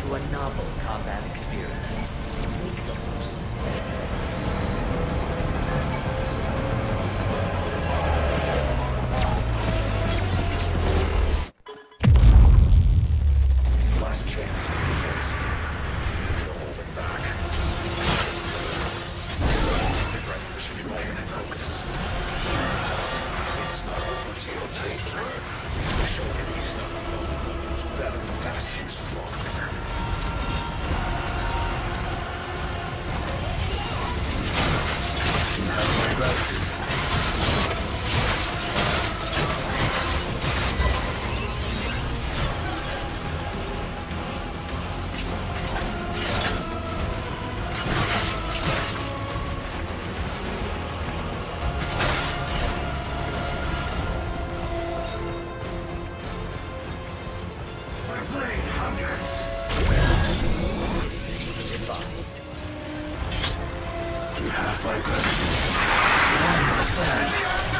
to a novel combat experience. Make the most of it. Last chance. No holding back. Sit right pushing you over and focus. It's not over till it's over. Show me these who's better, faster, stronger. You have my gratitude. You have my gratitude. I'm sad.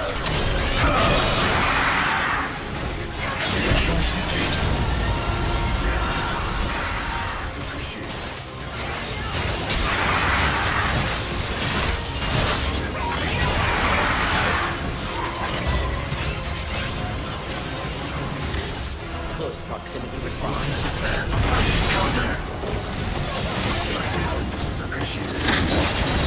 Close proximity response. Counter. Assistance is appreciated.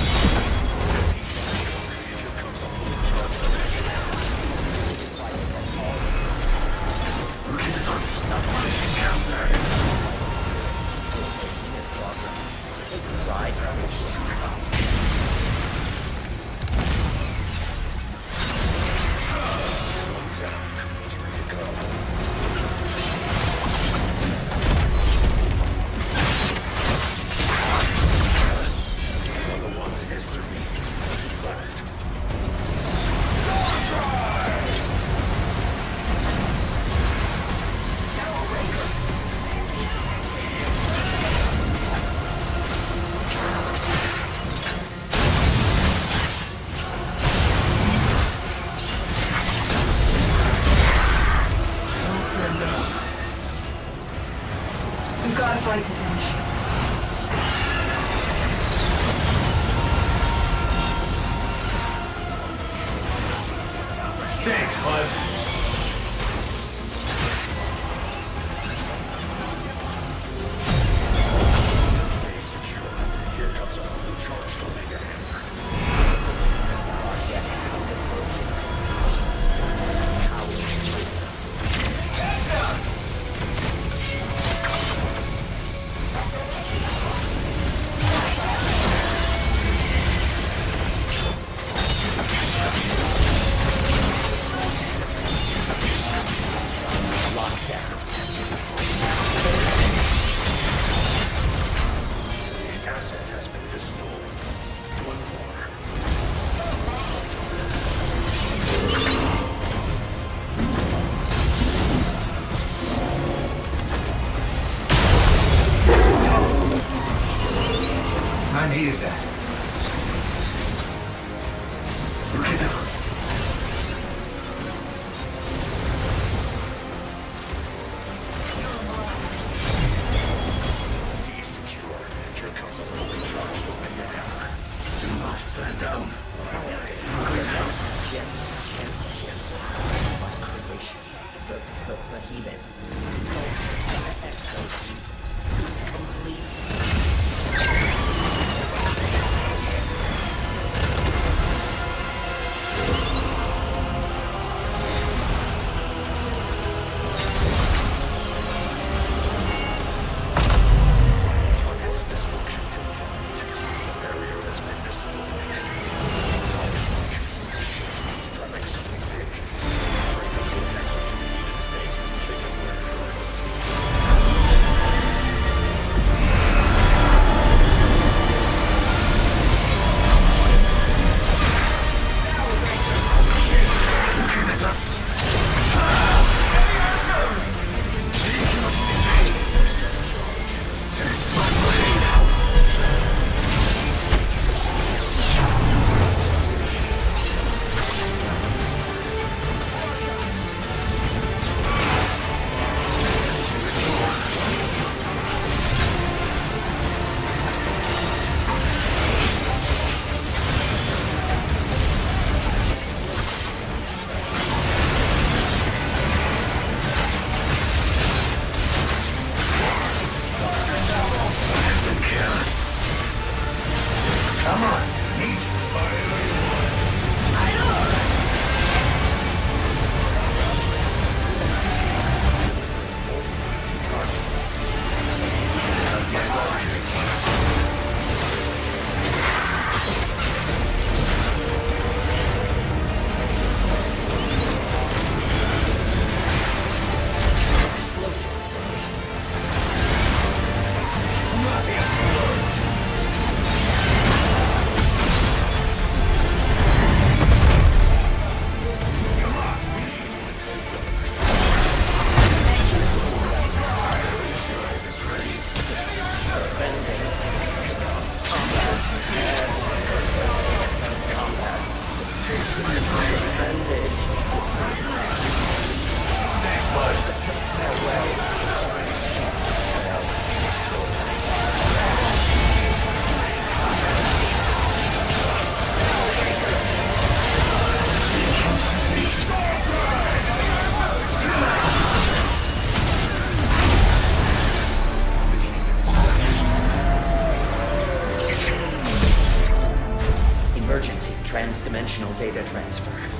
We've got a fight to finish. Thanks, bud. Stay secure. Here comes a fully charged Omega Hammer. Projectiles approaching. I needed that. Look at us. Be secure. Here comes a fully charged Omega Hammer. Do not stand down. But even XOC is complete. Emergency transdimensional data transfer.